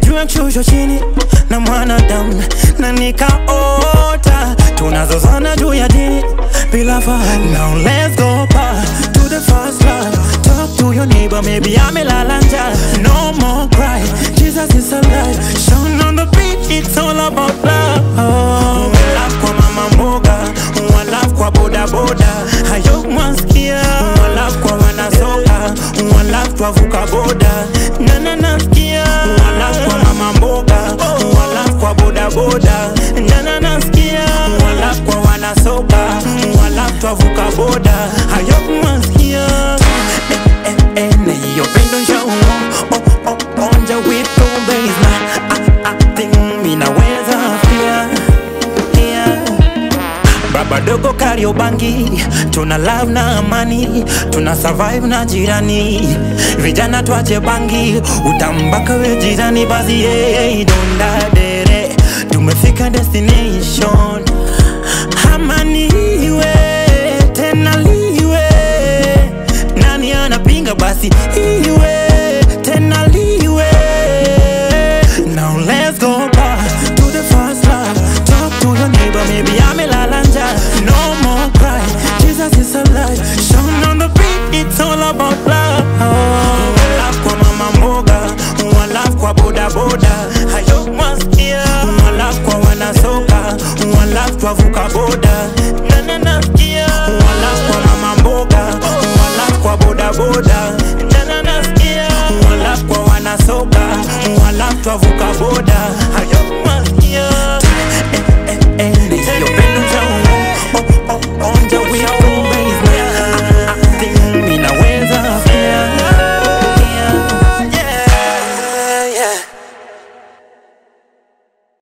juu mshusho chini na mwanadamu na nikaota tunazozana juu ya dini bila fahamu. Now let's go back to the first love. Talk to your neighbor, maybe amelala njaa. No more cry, Jesus is alive. Shine on the beat, it's all about love. One love kwa mama mboga, one love kwa boda boda. Hayo mwasikia, one love kwa wanasoka, one love twavuka boda. Na nasikia, one love kwa mama mboga, one love kwa boda boda. Na nasikia, one love kwa wanasoka, one love twavuka boda. Hayo mwasikia. Na hiyo pendo njoo onja wipo baby. I think minaweza pia. Baba dogo Kariobangi, tuna love na amani, tuna survive na jirani. Vijana tuache bangi, utambaka we jirani basi hey, donda dere. Tumefika destination. Amani iwe, tena liwe. Nani anapinga basi iwe, tena liwe. Now let's go back to the first love. Talk to your neighbor, maybe amelala njaa. No more cry, Jesus is alive. Shine on the beat, it's all about love. One love kwa mama mboga, one love kwa boda boda. Hayo mwasikia, one love kwa wanasoka, one love twavuka boda. Na nasikia, one love kwa mama mboga, one love kwa boda boda. Na nasikia, one love kwa wanasoka, one love twavuka boda. Hayo mwasikia.